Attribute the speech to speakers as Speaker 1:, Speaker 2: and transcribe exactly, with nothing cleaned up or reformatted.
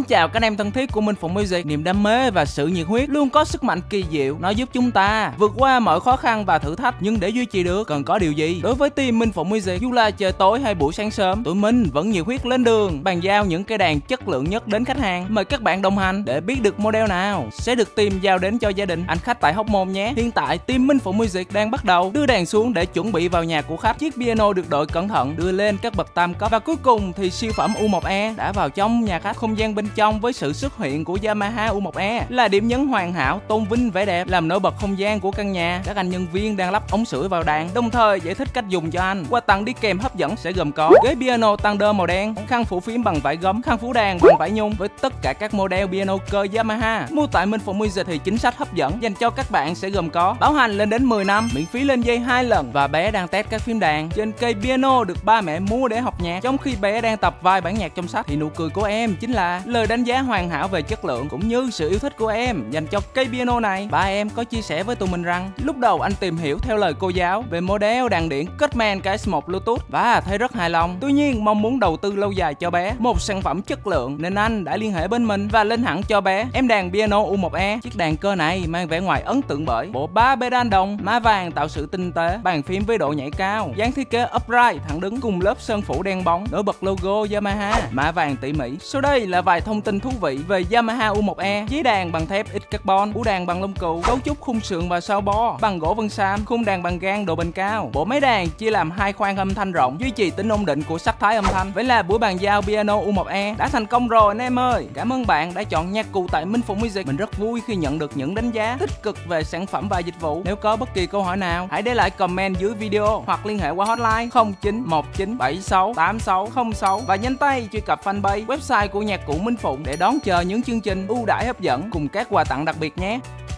Speaker 1: chào các anh em thân thiết của Minh Phụng Music. Niềm đam mê và sự nhiệt huyết luôn có sức mạnh kỳ diệu, nó giúp chúng ta vượt qua mọi khó khăn và thử thách. Nhưng để duy trì được cần có điều gì? Đối với team Minh Phụng Music, dù là trời tối hay buổi sáng sớm, tụi mình vẫn nhiệt huyết lên đường, bàn giao những cây đàn chất lượng nhất đến khách hàng. Mời các bạn đồng hành để biết được model nào sẽ được team giao đến cho gia đình, anh khách tại Hóc Môn nhé. Hiện tại team Minh Phụng Music đang bắt đầu đưa đàn xuống để chuẩn bị vào nhà của khách. Chiếc piano được đội cẩn thận đưa lên các bậc tam cấp, và cuối cùng thì siêu phẩm U một E đã vào trong nhà khách. Không gian bên trong với sự xuất hiện của Yamaha U một E là điểm nhấn hoàn hảo, tôn vinh vẻ đẹp, làm nổi bật không gian của căn nhà. Các anh nhân viên đang lắp ống sưởi vào đàn, đồng thời giải thích cách dùng cho anh. Quà tặng đi kèm hấp dẫn sẽ gồm có ghế piano Thunder màu đen, khăn phủ phím bằng vải gấm, khăn phủ đàn bằng vải nhung với tất cả các model piano cơ Yamaha. Mua tại Minh Phụng Music thì chính sách hấp dẫn dành cho các bạn sẽ gồm có bảo hành lên đến mười năm, miễn phí lên dây hai lần, và bé đang test các phím đàn trên cây piano được ba mẹ mua để học nhạc. Trong khi bé đang tập vai bản nhạc trong sách thì nụ cười của em chính là lời đánh giá hoàn hảo về chất lượng cũng như sự yêu thích của em dành cho cây piano này. Ba em có chia sẻ với tụi mình rằng lúc đầu anh tìm hiểu theo lời cô giáo về model đàn điển Cutman ca ét một Bluetooth và thấy rất hài lòng. Tuy nhiên mong muốn đầu tư lâu dài cho bé một sản phẩm chất lượng nên anh đã liên hệ bên mình và lên hẳn cho bé em đàn piano U một E. Chiếc đàn cơ này mang vẻ ngoài ấn tượng bởi bộ ba pedal đồng, má vàng tạo sự tinh tế, bàn phím với độ nhảy cao, dáng thiết kế upright thẳng đứng cùng lớp sơn phủ đen bóng nổi bật logo Yamaha, mạ vàng tỉ mỉ. Sau đây là vài thông tin thú vị về Yamaha U một E. Giấy đàn bằng thép ít carbon, củ đàn bằng lông cừu, cấu trúc khung sườn và sao bo bằng gỗ vân sam, khung đàn bằng gang độ bền cao. Bộ máy đàn chia làm hai khoang âm thanh rộng, duy trì tính ổn định của sắc thái âm thanh. Vậy là buổi bàn giao piano U một E đã thành công rồi anh em ơi. Cảm ơn bạn đã chọn nhạc cụ tại Minh Phụng Music. Mình rất vui khi nhận được những đánh giá tích cực về sản phẩm và dịch vụ. Nếu có bất kỳ câu hỏi nào, hãy để lại comment dưới video hoặc liên hệ qua hotline không chín một chín bảy sáu tám sáu không sáu và nhanh tay truy cập fanpage, website của nhạc cụ Minh Phụng để đón chờ những chương trình ưu đãi hấp dẫn cùng các quà tặng đặc biệt nhé.